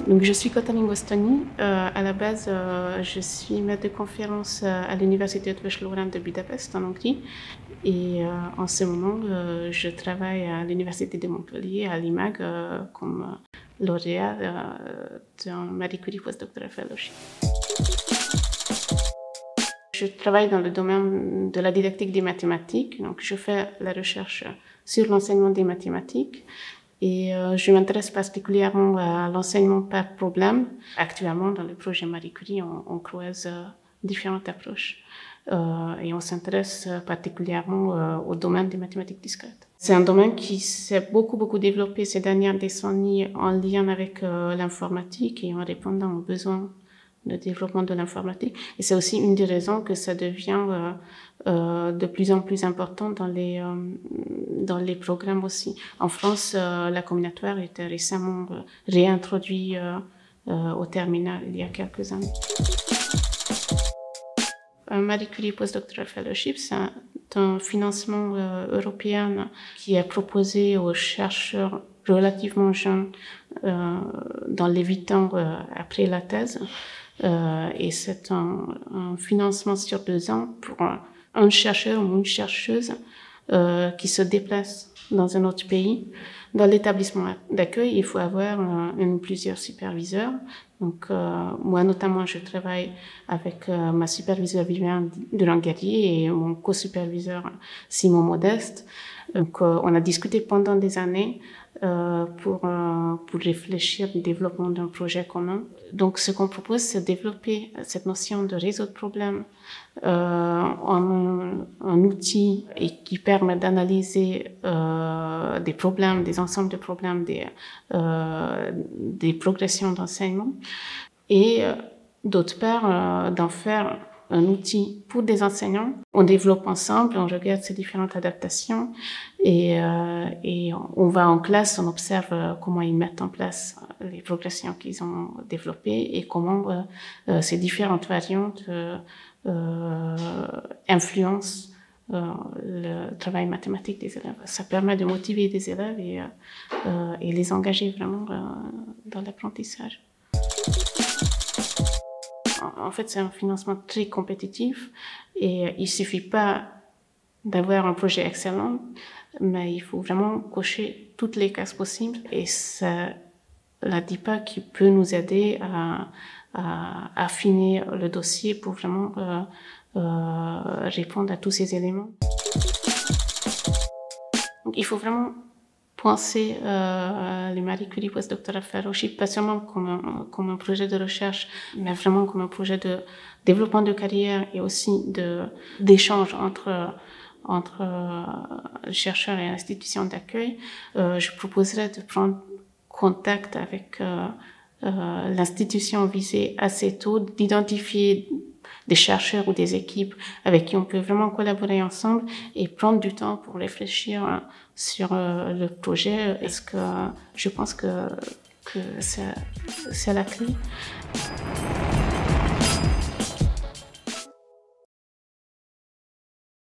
Donc, je suis Katalin Gostoni. À la base, je suis maître de conférence à l'Université de Lorraine de Budapest, en Hongrie. Et en ce moment, je travaille à l'Université de Montpellier, à l'IMAG, comme lauréat d'un Marie Curie Postdoctoral Fellowship. Je travaille dans le domaine de la didactique des mathématiques. Donc, je fais la recherche sur l'enseignement des mathématiques. Et je m'intéresse particulièrement à l'enseignement par problème. Actuellement, dans le projet Marie Curie, on croise différentes approches. Et on s'intéresse particulièrement au domaine des mathématiques discrètes. C'est un domaine qui s'est beaucoup développé ces dernières décennies en lien avec l'informatique et en répondant aux besoins de développement de l'informatique. Et c'est aussi une des raisons que ça devient de plus en plus important dans les programmes aussi. En France, la combinatoire était récemment réintroduit au terminal il y a quelques années. Un Marie Curie Postdoctoral Fellowship, c'est un financement européen qui est proposé aux chercheurs relativement jeunes dans les 8 ans après la thèse. Et c'est un financement sur 2 ans pour un chercheur ou une chercheuse qui se déplace dans un autre pays. Dans l'établissement d'accueil, il faut avoir plusieurs superviseurs. Donc, moi, notamment, je travaille avec ma superviseure Viviane Durand-Guerrier et mon co-superviseur Simon Modeste. Donc, on a discuté pendant des années pour réfléchir au développement d'un projet commun. Donc, ce qu'on propose, c'est de développer cette notion de réseau de problèmes en un outil et qui permet d'analyser des problèmes, des ensembles de problèmes, des progressions d'enseignement, et d'autre part, d'en faire un outil pour des enseignants. On développe ensemble, on regarde ces différentes adaptations et on va en classe, on observe comment ils mettent en place les progressions qu'ils ont développées et comment ces différentes variantes influencent le travail mathématique des élèves. Ça permet de motiver des élèves et les engager vraiment dans l'apprentissage. En fait, c'est un financement très compétitif et il suffit pas d'avoir un projet excellent, mais il faut vraiment cocher toutes les cases possibles et ça la DIPA qui peut nous aider à affiner le dossier pour vraiment répondre à tous ces éléments. Donc, il faut vraiment penser le Marie Curie Postdoctoral Fellowship pas seulement comme un projet de recherche, mais vraiment comme un projet de développement de carrière et aussi d'échange entre chercheurs et institutions d'accueil. Je proposerais de prendre contact avec l'institution visée assez tôt, d'identifier des chercheurs ou des équipes avec qui on peut vraiment collaborer ensemble et prendre du temps pour réfléchir sur le projet. Est-ce que je pense que c'est la clé.